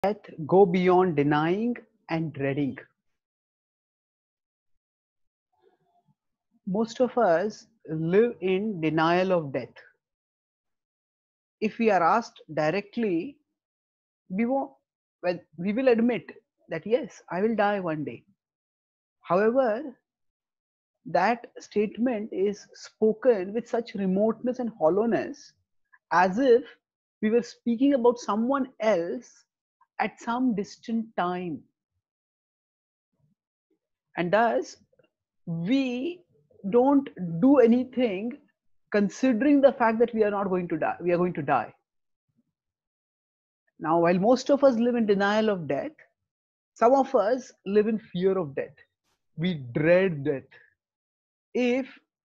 Death go beyond denying and dreading. Most of us live in denial of death. If we are asked directly, we won't, well, we will admit that yes, I will die one day. However, that statement is spoken with such remoteness and hollowness as if we were speaking about someone else at some distant time. And thus, we don't do anything considering the fact that we are not going to die. We are going to die. Now, while most of us live in denial of death, some of us live in fear of death. We dread death. If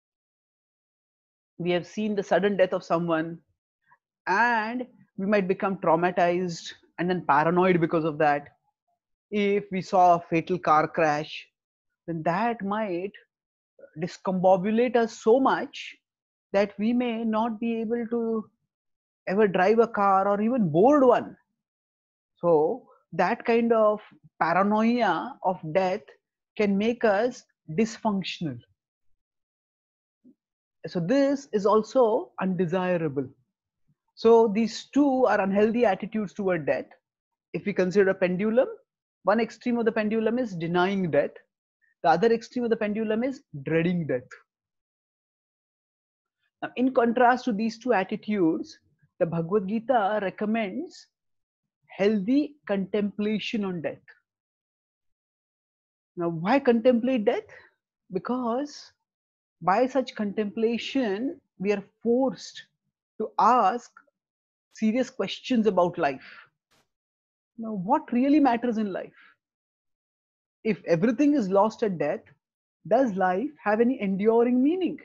we have seen the sudden death of someone and we might become traumatized and then paranoid because of that, if we saw a fatal car crash, then that might discombobulate us so much that we may not be able to ever drive a car or even board one. So that kind of paranoia of death can make us dysfunctional. So this is also undesirable. So these two are unhealthy attitudes toward death. If we consider a pendulum, one extreme of the pendulum is denying death. The other extreme of the pendulum is dreading death. Now, in contrast to these two attitudes, the Bhagavad Gita recommends healthy contemplation on death. Now, why contemplate death? Because by such contemplation, we are forced to ask serious questions about life. Now, what really matters in life? If everything is lost at death, does life have any enduring meaning?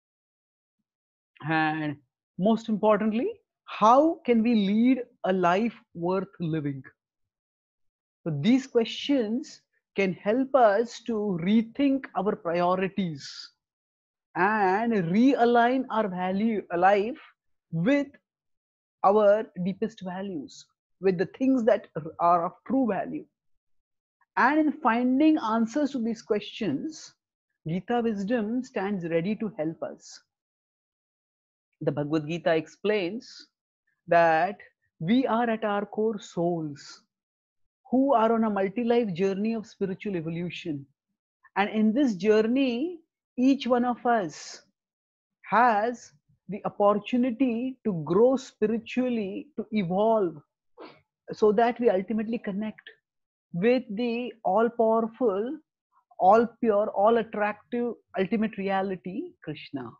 And most importantly, how can we lead a life worth living? So these questions can help us to rethink our priorities and realign our value life with our deepest values, with the things that are of true value. And in finding answers to these questions, Gita wisdom stands ready to help us. The Bhagavad Gita explains that we are at our core souls who are on a multi-life journey of spiritual evolution. And in this journey, each one of us has the opportunity to grow spiritually, to evolve, so that we ultimately connect with the all powerful, all pure, all attractive, ultimate reality, Krishna.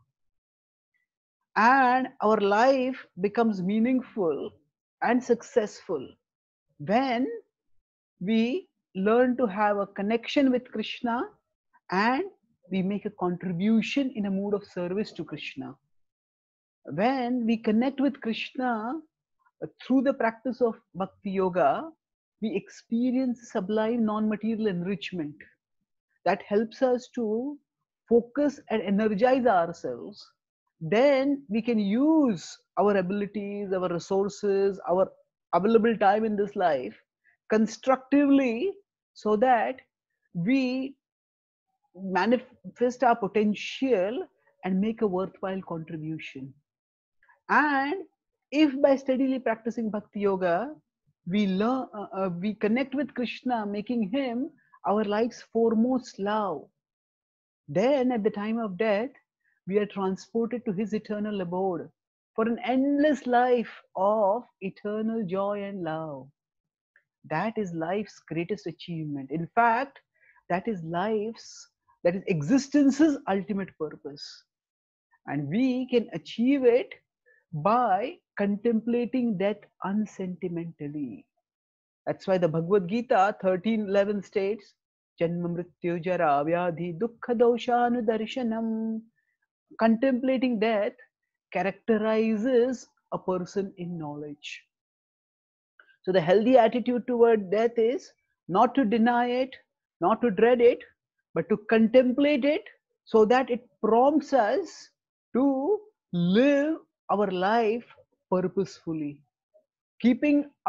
And our life becomes meaningful and successful when we learn to have a connection with Krishna and we make a contribution in a mood of service to Krishna. When we connect with Krishna through the practice of Bhakti Yoga, we experience sublime non material enrichment that helps us to focus and energize ourselves. Then we can use our abilities, our resources, our available time in this life constructively so that we manifest our potential and make a worthwhile contribution. And if by steadily practicing Bhakti Yoga, we connect with Krishna, making him our life's foremost love, then at the time of death, we are transported to his eternal abode for an endless life of eternal joy and love. That is life's greatest achievement. In fact, that is existence's ultimate purpose. And we can achieve it by contemplating death unsentimentally. That's why the Bhagavad Gita 13:11 states, Janma Mrityu Jara Vyadhi Dukkha Doshanudarshanam. Contemplating death characterizes a person in knowledge. So the healthy attitude toward death is not to deny it, not to dread it, but to contemplate it so that it prompts us to live our life purposefully, keeping our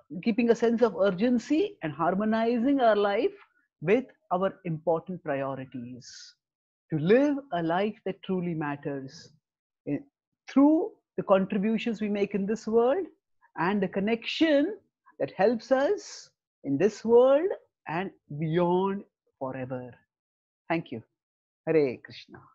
keeping a sense of urgency and harmonizing our life with our important priorities to live a life that truly matters through the contributions we make in this world and the connection that helps us in this world and beyond forever. Thank you. Hare Krishna.